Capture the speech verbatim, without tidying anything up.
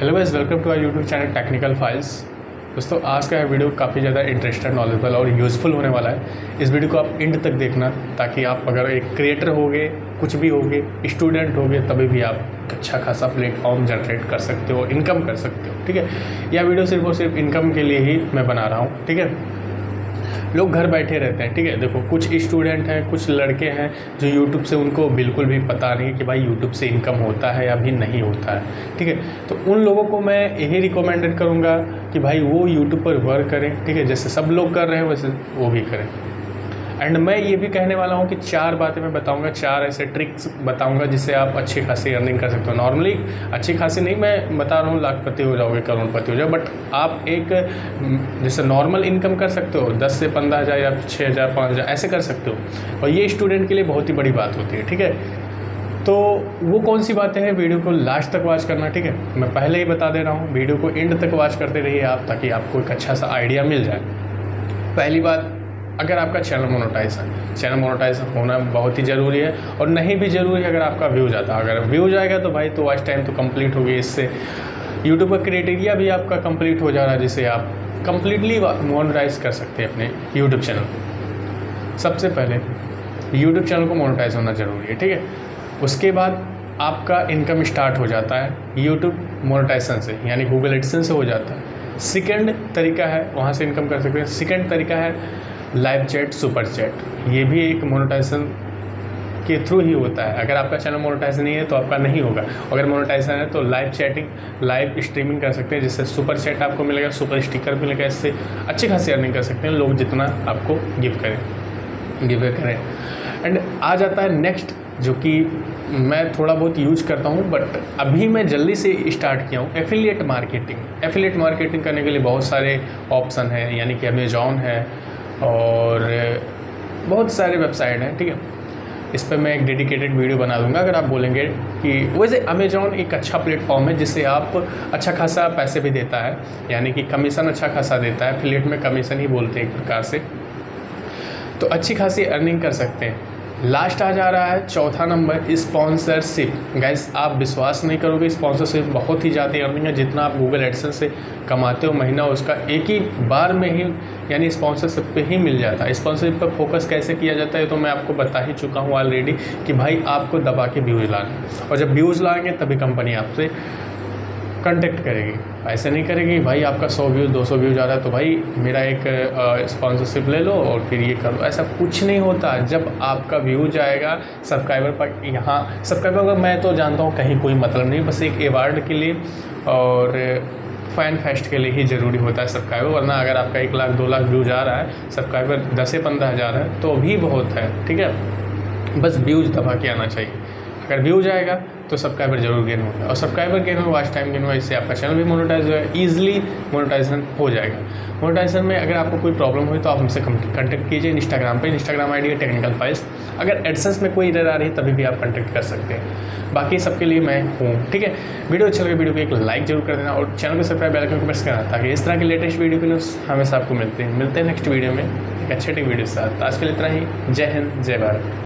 Hello guys, welcome to our YouTube channel technical files. दोस्तों, आज का वीडियो काफ़ी ज़्यादा इंटरेस्टेड, नॉलेजेबल और यूज़फुल होने वाला है। इस वीडियो को आप एंड तक देखना, ताकि आप अगर एक क्रिएटर होगे, कुछ भी होगे, स्टूडेंट होगे, तभी भी आप अच्छा खासा प्लेटफॉर्म जनरेट कर सकते हो, इनकम कर सकते हो। ठीक है, यह वीडियो सिर्फ और सिर्फ इनकम के लिए ही मैं बना रहा हूँ। ठीक है, लोग घर बैठे रहते हैं। ठीक है, देखो कुछ स्टूडेंट हैं, कुछ लड़के हैं जो यूट्यूब से उनको बिल्कुल भी पता नहीं कि भाई यूट्यूब से इनकम होता है या भी नहीं होता है। ठीक है, तो उन लोगों को मैं यही रिकमेंडेड करूँगा कि भाई वो यूट्यूब पर वर्क करें। ठीक है, जैसे सब लोग कर रहे हैं वैसे वो भी करें। एंड मैं ये भी कहने वाला हूँ कि चार बातें मैं बताऊंगा, चार ऐसे ट्रिक्स बताऊंगा जिससे आप अच्छी खासी अर्निंग कर सकते हो। नॉर्मली अच्छी खासी नहीं मैं बता रहा हूँ लाखपति हो जाओगे, करोड़पति हो जाओ, बट आप एक जैसे नॉर्मल इनकम कर सकते हो, दस से पंद्रह हज़ार या छः हज़ार पाँच हज़ार ऐसे कर सकते हो। और ये स्टूडेंट के लिए बहुत ही बड़ी बात होती है। ठीक है, तो वो कौन सी बातें हैं, वीडियो को लास्ट तक वॉच करना। ठीक है, मैं पहले ही बता दे रहा हूँ, वीडियो को एंड तक वॉच करते रहिए आप, ताकि आपको एक अच्छा सा आइडिया मिल जाए। पहली बात, अगर आपका चैनल मोनेटाइज है, चैनल मोनेटाइज होना बहुत ही ज़रूरी है। और नहीं भी ज़रूरी है अगर आपका व्यू जाता है। अगर व्यू जाएगा तो भाई तो वॉच टाइम तो कंप्लीट होगी, इससे यूट्यूब का क्राइटेरिया भी आपका कंप्लीट हो जा रहा है, जिससे आप कंप्लीटली मोनेटाइज कर सकते हैं अपने यूट्यूब चैनल। सबसे पहले यूट्यूब चैनल को मोनेटाइज होना ज़रूरी है। ठीक है, उसके बाद आपका इनकम स्टार्ट हो जाता है यूट्यूब मोनेटाइजेशन से, यानी गूगल एडसेंस से हो जाता है। सेकेंड तरीका है, वहाँ से इनकम कर सकते हैं। सेकेंड तरीका है लाइव चैट, सुपर चैट। ये भी एक मोनेटाइजेशन के थ्रू ही होता है। अगर आपका चैनल मोनेटाइज नहीं है तो आपका नहीं होगा। अगर मोनेटाइजेशन है तो लाइव चैटिंग, लाइव स्ट्रीमिंग कर सकते हैं, जिससे सुपर चैट आपको मिलेगा, सुपर स्टिकर मिलेगा। इससे अच्छी खासी अर्निंग कर सकते हैं लोग, जितना आपको गिव करें गिव करें एंड आ जाता है नेक्स्ट, जो कि मैं थोड़ा बहुत यूज करता हूँ, बट अभी मैं जल्दी से स्टार्ट किया हूँ, एफिलिएट मार्केटिंग। एफिलिएट मार्केटिंग करने के लिए बहुत सारे ऑप्शन हैं, यानी कि अमेजॉन है और बहुत सारे वेबसाइट हैं। ठीक है, इस पर मैं एक डेडिकेटेड वीडियो बना दूंगा। अगर आप बोलेंगे कि वैसे अमेजॉन एक अच्छा प्लेटफॉर्म है, जिससे आप अच्छा खासा पैसे भी देता है, यानी कि कमीशन अच्छा खासा देता है। एफिलिएट में कमीशन ही बोलते हैं एक प्रकार से, तो अच्छी खासी अर्निंग कर सकते हैं। लास्ट आ जा रहा है चौथा नंबर, स्पॉन्सरशिप। गाइस, आप विश्वास नहीं करोगे, स्पॉन्सरशिप बहुत ही ज़्यादा अर्निंग है। जितना आप गूगल एडसेंस से कमाते हो महीना, उसका एक ही बार में ही यानी स्पॉन्सरशिप पे ही मिल जाता है। स्पॉन्सरशिप पर फोकस कैसे किया जाता है तो मैं आपको बता ही चुका हूँ ऑलरेडी, कि भाई आपको दबा के व्यूज़ लाना, और जब व्यूज़ लाएंगे तभी कंपनी आपसे कांटेक्ट करेगी। ऐसे नहीं करेगी भाई आपका सौ व्यूज़ दो सौ व्यूज़ आ रहा है तो भाई मेरा एक स्पॉन्सरशिप ले लो और फिर ये करो। ऐसा कुछ नहीं होता। जब आपका व्यू जाएगा, सब्सक्राइबर पर, यहाँ सब्सक्राइबर का मैं तो जानता हूँ कहीं कोई मतलब नहीं, बस एक अवार्ड के लिए और फैन फेस्ट के लिए ही ज़रूरी होता है सब्सक्राइबर। वरना अगर आपका एक लाख दो लाख व्यूज़ आ रहा है, सब्सक्राइबर दस से पंद्रह हज़ार है तो भी बहुत है। ठीक है, बस व्यूज़ दबा के आना चाहिए। अगर व्यू जाएगा तो सब्सक्राइबर जरूर गेन होगा, और सब्सक्राइबर गेन हो, वॉच टाइम गेन हो, इससे आपका चैनल भी मोनेटाइज होगा, ईजिली मोनेटाइजेशन हो जाएगा। मोनेटाइजेशन में अगर आपको कोई प्रॉब्लम हुई तो आप हमसे कॉन्टैक्ट कीजिए इंस्टाग्राम पे। इंस्टाग्राम आईडी है टेक्निकल फाइल्स। अगर एडसेंस में कोई एरर आ रही है तभी भी आप कॉन्टैक्ट कर सकते हैं। बाकी सबके लिए मैं हूँ। ठीक है, वीडियो अच्छा लगे वीडियो को एक लाइक जरूर कर देना, और चैनल को सब्सक्राइब, बेल आइकन को प्रेस करना, ताकि इस तरह के लेटेस्ट वीडियो के न्यूज़ हमेशा आपको मिलते हैं मिलते हैं नेक्स्ट वीडियो में एक अच्छे वीडियो के साथ। आज के लिए इतना ही। जय हिंद, जय भारत।